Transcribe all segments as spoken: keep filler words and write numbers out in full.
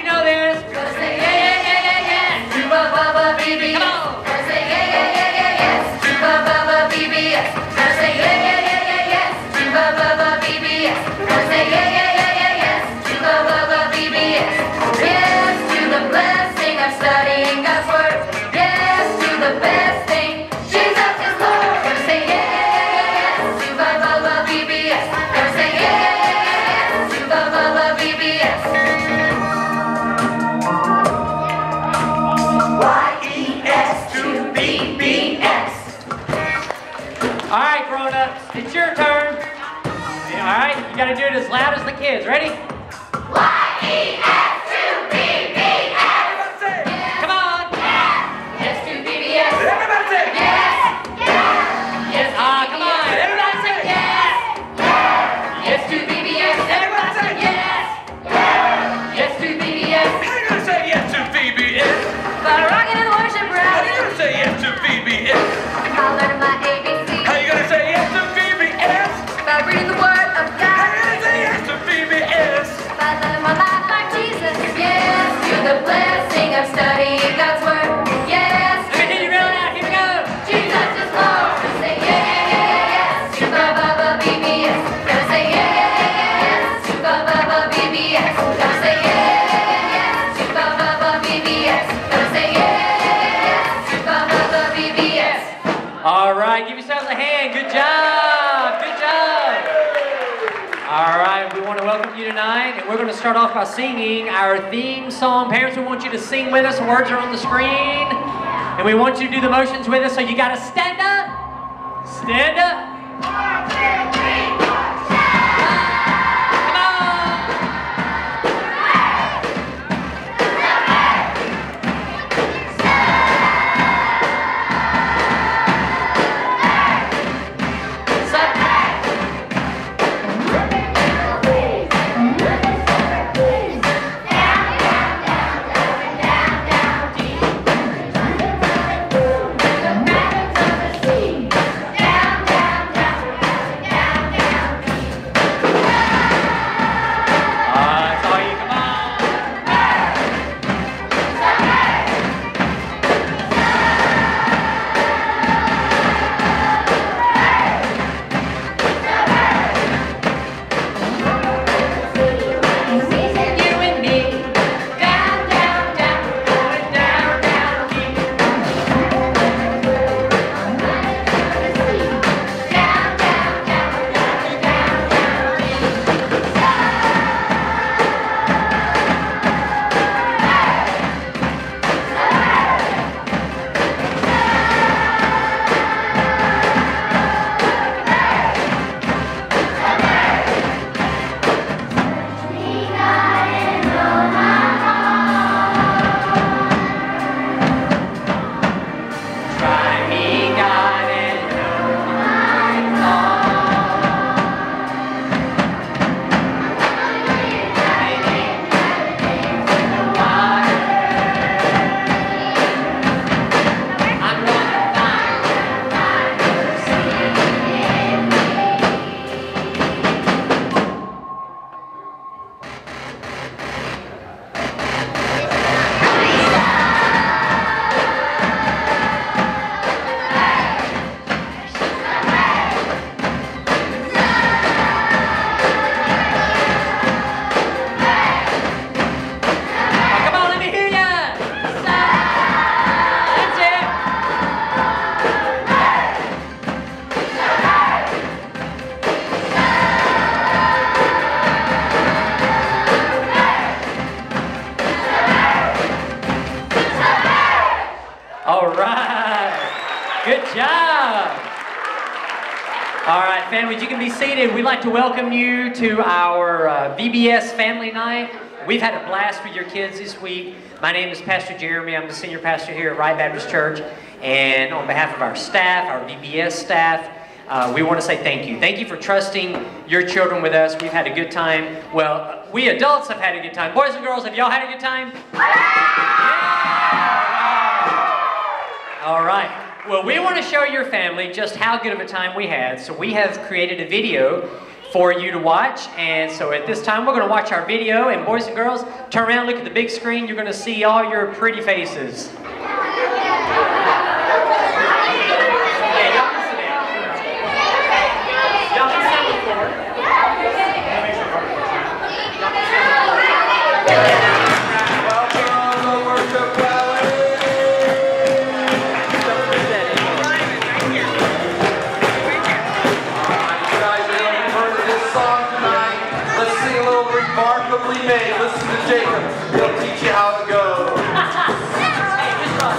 know this. Gonna say yeah, yeah, yeah, yeah, yeah. Tuba Baba B B S. Come on. Gonna say yeah, yeah, yeah, yeah, yes. Tuba Baba B B S. Gonna say yeah, yeah, yeah, yeah, yes. Tuba Baba B B S. Gonna say yeah, yeah, yeah, yeah, yes. Tuba Baba B B S. Yes to the blessing of studying God's word. Yes to the best thing. Jesus is Lord. Gonna say yeah, yeah, yeah, yeah, yes. Tuba Baba B B S. Gonna say yeah, yeah, yeah, yeah, yes. Tuba Baba B B S. Y E S to B B S. All right, grown-ups, it's your turn. All right, you got to do it as loud as the kids. Ready? Y E S to B B S. Come on. Yeah. Yes to B B S. Everybody say yes. Yeah. Yes. Ah, come on. Everybody say yes. Yeah. Yes to B B S. Everybody say yes. Yeah. Yes to B B S. How you gonna say yes to B B S? By rocking and worship, bro. How you gonna say yes to B B S? I'll learn my A B C. How you gonna say yes to B B S? By reading the word of How God. you gonna say yes to B B S? By living my life like Jesus. Yes to the blessing of studying God's word. Yes. Let me hear you real loud. Here we go. Jesus is Lord. Gonna say yeah, yeah, yeah, yeah, yes. To Baba B B S. Gonna say yeah, yeah, yeah, yeah, yes. To Baba B B S. Gonna say yeah, yeah, yeah, yeah, yes. To Baba B B S. Gonna say yeah, yeah, yeah, yeah, yes. To Baba B B S. All right, give yourselves a hand. Good job. Good job. All right, we want to welcome you tonight, and we're going to start off by singing our theme song. Parents, we want you to sing with us. The words are on the screen, and we want you to do the motions with us, so you got to stand up. Stand up. One, two, three, four, come on. Families, you can be seated. We'd like to welcome you to our uh, V B S Family Night. We've had a blast with your kids this week. My name is Pastor Jeremy. I'm the senior pastor here at Wright Baptist Church. And on behalf of our staff, our V B S staff, uh, we want to say thank you. Thank you for trusting your children with us. We've had a good time. Well, we adults have had a good time. Boys and girls, have y'all had a good time? Yeah! All right. Well, we want to show your family just how good of a time we had, so we have created a video for you to watch. And so at this time, we're going to watch our video. And boys and girls, turn around, look at the big screen. You're going to see all your pretty faces. Remarkably made. Listen to Jacob. He'll teach you how it goes.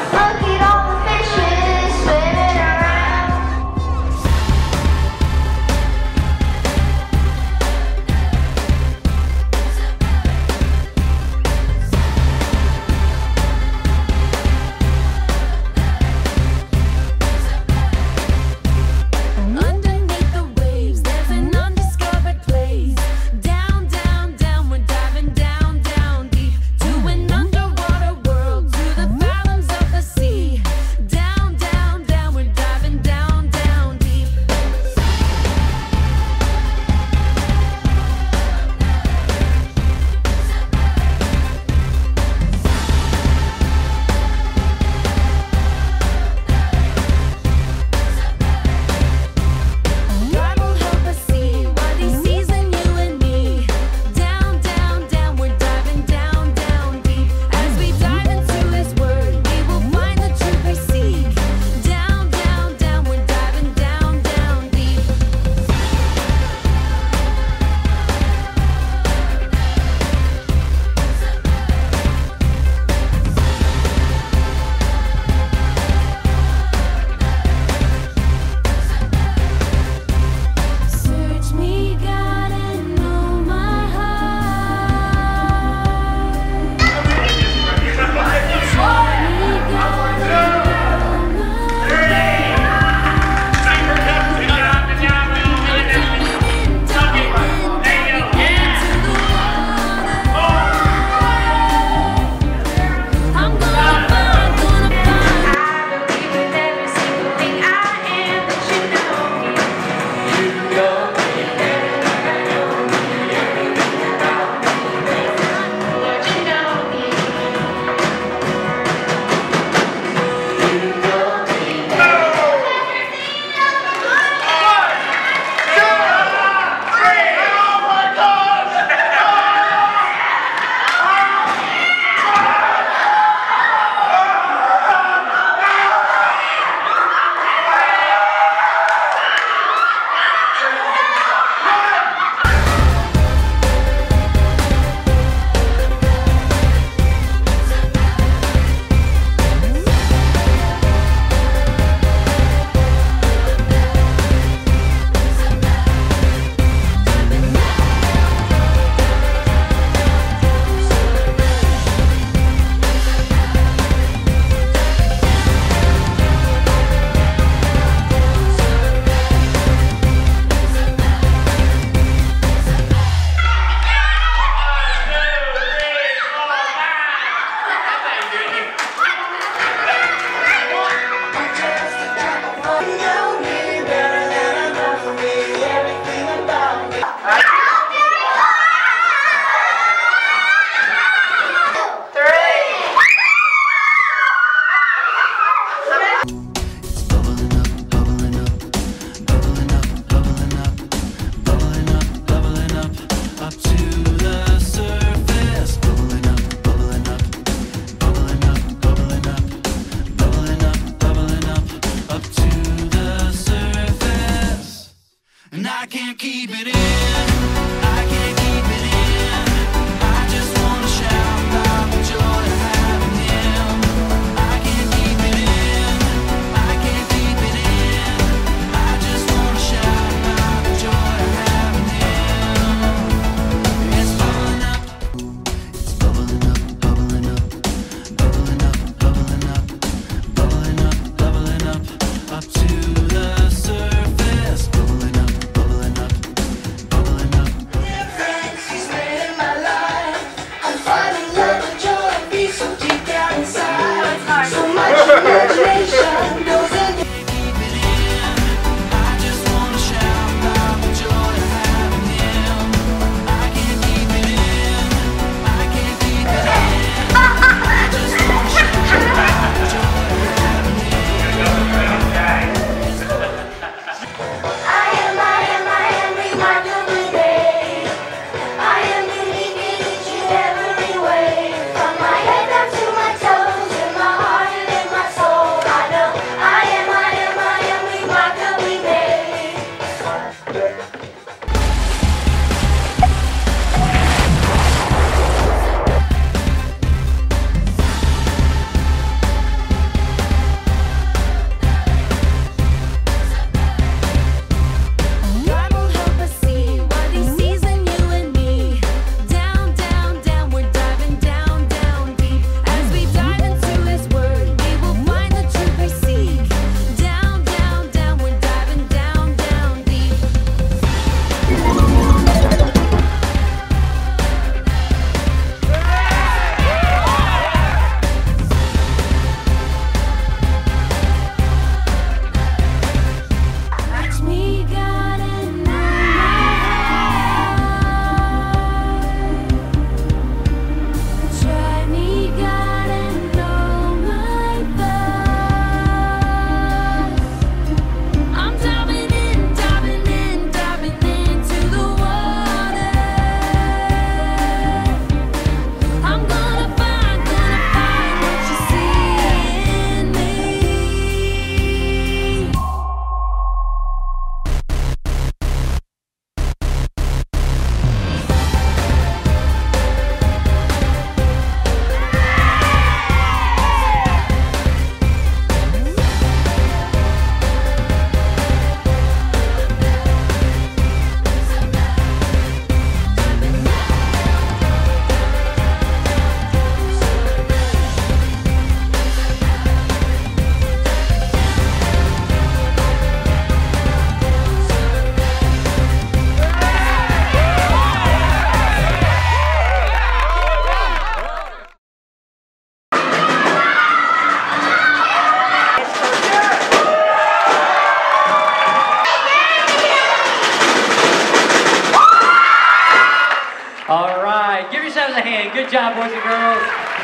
Good job, boys and girls.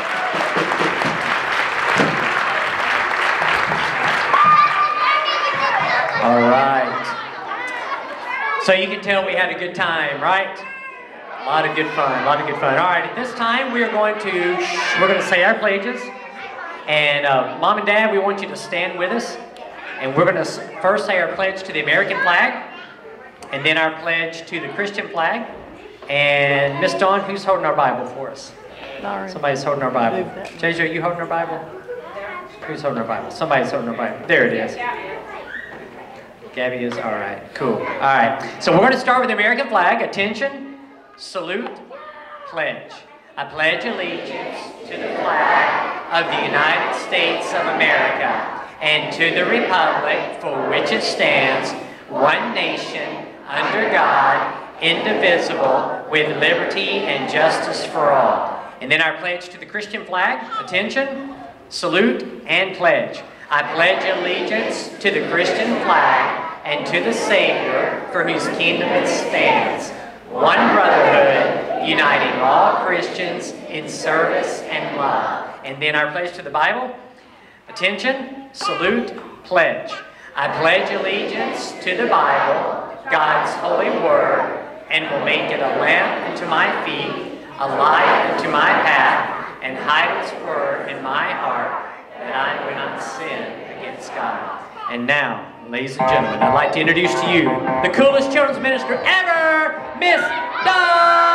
All right. So you can tell we had a good time, right? A lot of good fun, a lot of good fun. All right, at this time we are going to, we're going to say our pledges. And uh, Mom and Dad, we want you to stand with us. And we're going to first say our pledge to the American flag. And then our pledge to the Christian flag. And Miss Dawn, who's holding our Bible for us? Lauren. Somebody's holding our Bible. Jeju, are you holding our Bible? Who's holding our Bible? Somebody's holding our Bible. There it is. Gabby is, all right, cool. All right, so we're going to start with the American flag. Attention, salute, pledge. I pledge allegiance to the flag of the United States of America and to the republic for which it stands, one nation, under God, indivisible, with liberty and justice for all. And then our pledge to the Christian flag. Attention, salute, and pledge. I pledge allegiance to the Christian flag and to the Savior for whose kingdom it stands, one brotherhood, uniting all Christians in service and love. And then our pledge to the Bible. Attention, salute, pledge. I pledge allegiance to the Bible, God's holy word, and will make it a lamp unto my feet, a light unto my path, and hide its word in my heart, that I will not sin against God. And now, ladies and gentlemen, I'd like to introduce to you the coolest children's minister ever, Miss Dawn!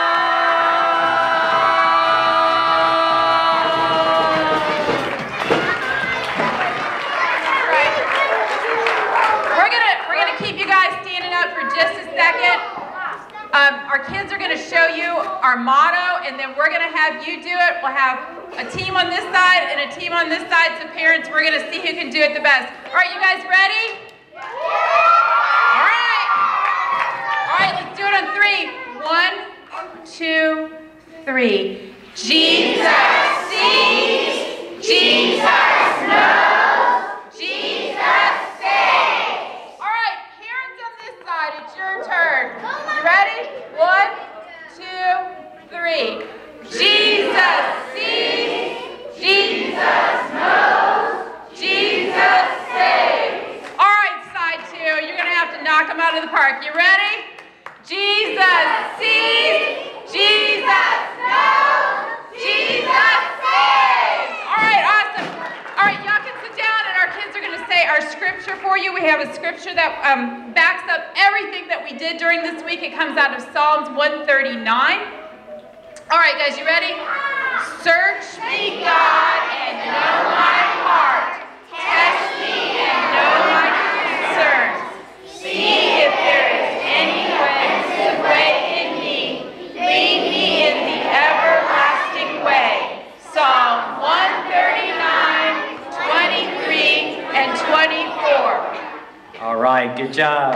We're gonna, we're gonna keep you guys standing up for just a second. Um, our kids are gonna show you our motto, and then we're gonna have you do it. We'll have a team on this side and a team on this side. So parents, we're gonna see who can do it the best. All right, you guys ready? All right. All right, let's do it on three. One, two, three. Jesus sees, Jesus knows, Jesus saves. All right, parents on this side, it's your turn. You ready? One, two, three. Jesus sees, Jesus knows, Jesus saves. All right, side two, you're going to have to knock them out of the park. You ready? Jesus sees, Jesus knows, Jesus saves. All right, awesome. All right, y'all can sit down, and our kids are going to say our scripture for you. We have a scripture that um, backs up everything that we did during this week. It comes out of Psalms one thirty-nine. All right, guys, you ready? Search me, God, and know my heart. Test me and know my concerns. See if there is any offensive way in me. Lead me in the everlasting way. Psalm one thirty-nine, twenty-three, and twenty-four. All right, good job.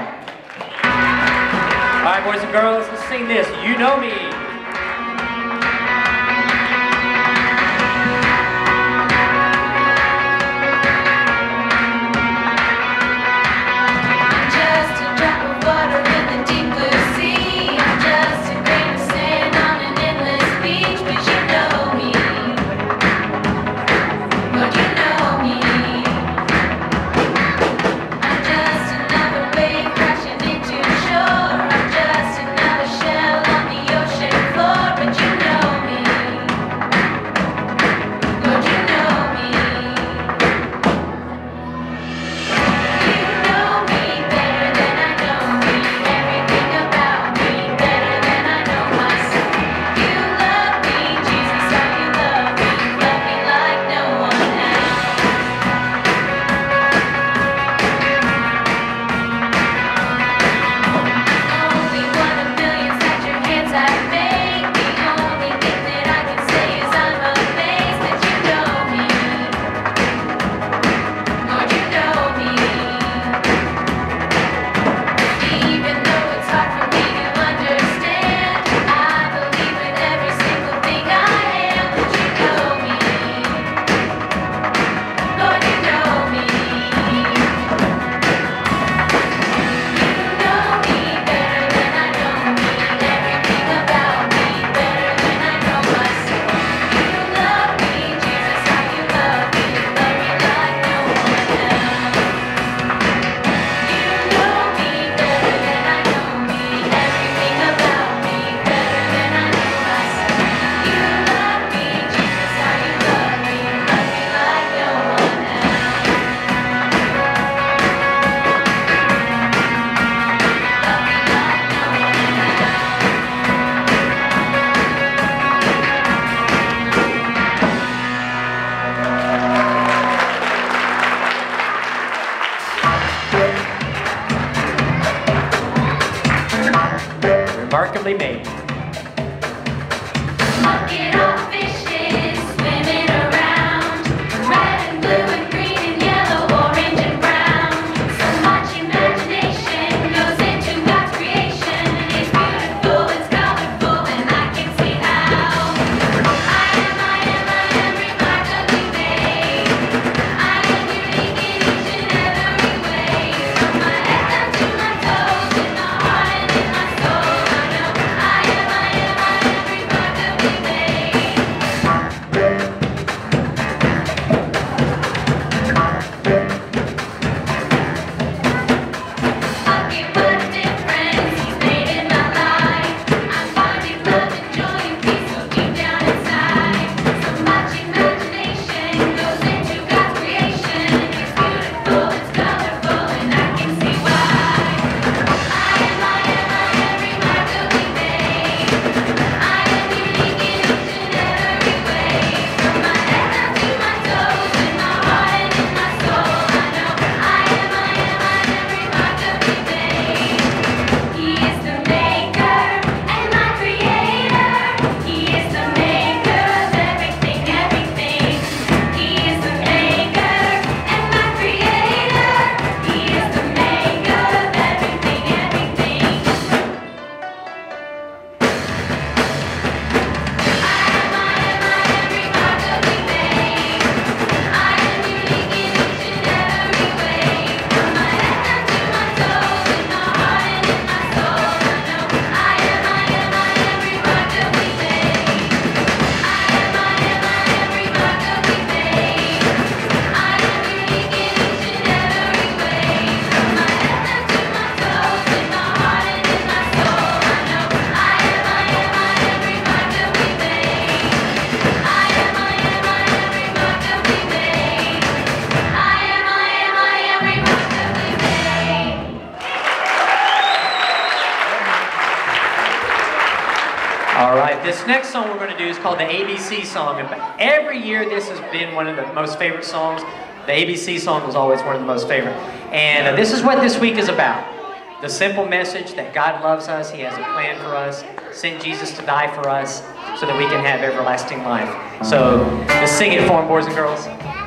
All right, boys and girls, let's sing this. You know me. Crashing into shore, I'm just another shell on the ocean. wonderfully made. Bucket of fishes swimming around, red and blue and green and yellow, orange and brown. So much imagination goes into God's creation. It's beautiful, it's colorful, and I can see how. I am, I am, I am remarkably made. I am unique in each and every way. From my head down to my toes, in my heart and in my soul, I know I am, I am, I am remarkably made. Bucket, what a difference he's made in my life. I'm finding love and joy and peace so deep down inside. So much imagination goes into God's creation. It's beautiful, it's colorful, and I can see why. I am, I am, I am remarkably made. I am unique in each and every way. From my head down to my toes, in my heart and in my soul, I know I am, I am, I am remarkably made. He is the maker and my creator. He is the maker of everything, everything. He is the maker and my creator. He is the maker of everything, everything. I am, I am, I am remarkably made. I am unique in each and every way. From my head down to my toes, in my heart and in my soul, I know I am, I am, I am remarkably made. I am, I am, I am remarkably made. I am unique in each and every way. From my head down to my toes, in my heart and in my soul, I know I am, I am, I am remarkably made. I am, I am, I am remarkably made. I am, I am, I am remarkably made. All right, this next song we're going to do is called the A B C song. And every year this has been one of the most favorite songs. The A B C song was always one of the most favorite. And uh, this is what this week is about. The simple message that God loves us, He has a plan for us, sent Jesus to die for us so that we can have everlasting life. So let's sing it for Him, boys and girls.